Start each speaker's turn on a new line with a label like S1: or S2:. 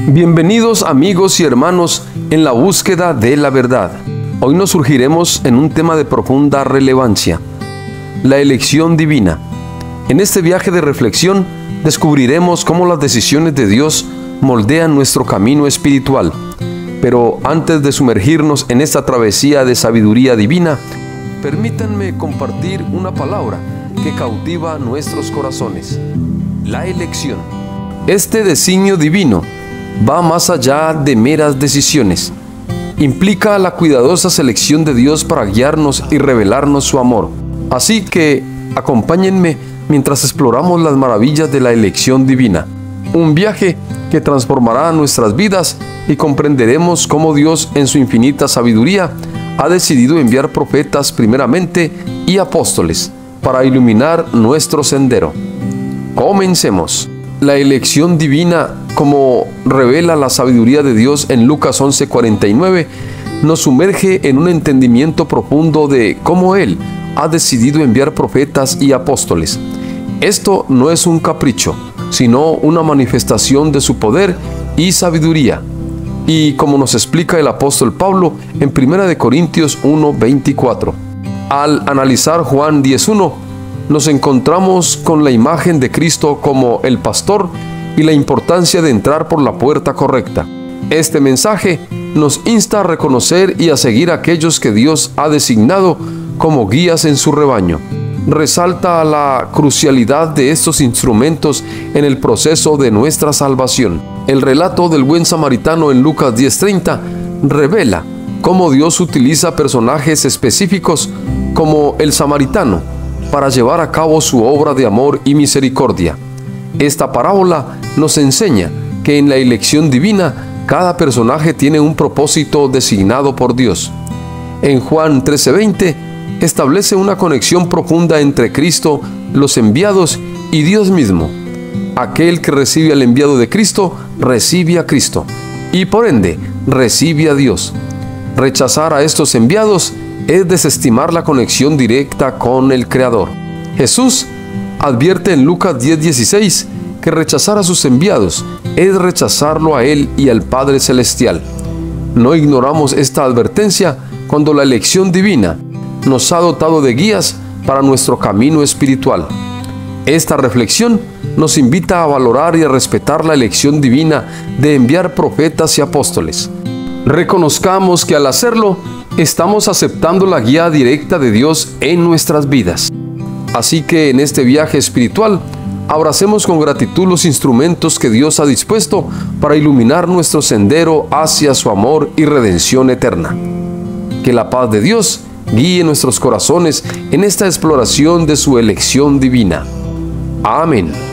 S1: Bienvenidos amigos y hermanos en la búsqueda de la verdad. Hoy nos surgiremos en un tema de profunda relevancia: la elección divina. En este viaje de reflexión descubriremos cómo las decisiones de Dios moldean nuestro camino espiritual. Pero antes de sumergirnos en esta travesía de sabiduría divina, permítanme compartir una palabra que cautiva nuestros corazones: la elección. Este designio divino va más allá de meras decisiones. Implica la cuidadosa selección de Dios para guiarnos y revelarnos su amor. Así que acompáñenme mientras exploramos las maravillas de la elección divina. Un viaje que transformará nuestras vidas y comprenderemos cómo Dios, en su infinita sabiduría, ha decidido enviar profetas primeramente y apóstoles para iluminar nuestro sendero. Comencemos. La elección divina, como revela la sabiduría de Dios en Lucas 11:49, nos sumerge en un entendimiento profundo de cómo Él ha decidido enviar profetas y apóstoles. Esto no es un capricho, sino una manifestación de su poder y sabiduría. Y como nos explica el apóstol Pablo en 1 Corintios 1:24, al analizar Juan 10:1, nos encontramos con la imagen de Cristo como el pastor y la importancia de entrar por la puerta correcta. Este mensaje nos insta a reconocer y a seguir a aquellos que Dios ha designado como guías en su rebaño. Resalta la crucialidad de estos instrumentos en el proceso de nuestra salvación. El relato del buen samaritano en Lucas 10:30 revela cómo Dios utiliza personajes específicos como el samaritano para llevar a cabo su obra de amor y misericordia. Esta parábola nos enseña que en la elección divina cada personaje tiene un propósito designado por Dios. En Juan 13:20 establece una conexión profunda entre Cristo, los enviados y Dios mismo. Aquel que recibe al enviado de Cristo, recibe a Cristo y por ende recibe a Dios. Rechazar a estos enviados es desestimar la conexión directa con el Creador. Jesús advierte en Lucas 10:16 que rechazar a sus enviados es rechazarlo a Él y al Padre Celestial. No ignoramos esta advertencia cuando la elección divina nos ha dotado de guías para nuestro camino espiritual. Esta reflexión nos invita a valorar y a respetar la elección divina de enviar profetas y apóstoles. Reconozcamos que al hacerlo, estamos aceptando la guía directa de Dios en nuestras vidas. Así que en este viaje espiritual, abracemos con gratitud los instrumentos que Dios ha dispuesto para iluminar nuestro sendero hacia su amor y redención eterna. Que la paz de Dios guíe nuestros corazones en esta exploración de su elección divina. Amén.